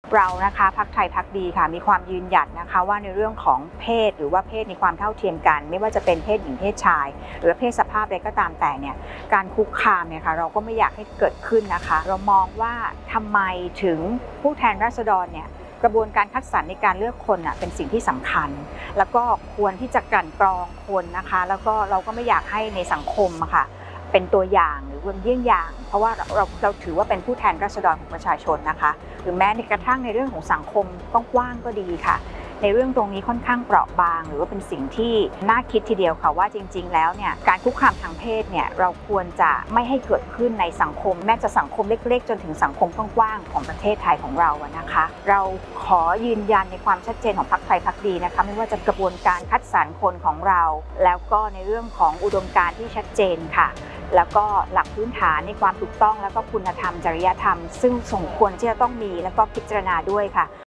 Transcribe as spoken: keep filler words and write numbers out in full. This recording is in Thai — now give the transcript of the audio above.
เรานะคะพรรคไทยพรรคดีค่ะมีความยืนหยัดนะคะว่าในเรื่องของเพศหรือว่าเพศมีความเท่าเทียมกันไม่ว่าจะเป็นเพศหญิงเพศชายหรือเพศสภาพใดก็ตามแต่เนี่ยการคุกคามเนี่ยค่ะเราก็ไม่อยากให้เกิดขึ้นนะคะเรามองว่าทำไมถึงผู้แทนราษฎรเนี่ยกระบวนการคัดสรรในการเลือกคนอ่ะเป็นสิ่งที่สำคัญแล้วก็ควรที่จะกลั่นกรองคนนะคะแล้วก็เราก็ไม่อยากให้ในสังคมอะค่ะเป็นตัวอย่างหรือเป็นเยี่ยงอย่างเพราะว่าเราเราถือว่าเป็นผู้แทนราษฎรของประชาชนนะคะหรือแม้ในกระทั่งในเรื่องของสังคมกว้างๆก็ดีค่ะในเรื่องตรงนี้ค่อนข้างเปราะบางหรือว่าเป็นสิ่งที่น่าคิดทีเดียวค่ะว่าจริงๆแล้วเนี่ยการคุกคามทางเพศเนี่ยเราควรจะไม่ให้เกิดขึ้นในสังคมแม้จะสังคมเล็กๆจนถึงสังคมกว้างๆของประเทศไทยของเราอะนะคะเราขอยืนยันในความชัดเจนของพรรคไทยพรรคดีนะคะไม่ว่าจะกระบวนการคัดสรรคนของเราแล้วก็ในเรื่องของอุดมการณ์ที่ชัดเจนค่ะแล้วก็หลักพื้นฐานในความถูกต้องแล้วก็คุณธรรมจริยธรรมซึ่งสมควรที่จะต้องมีแล้วก็พิจารณาด้วยค่ะ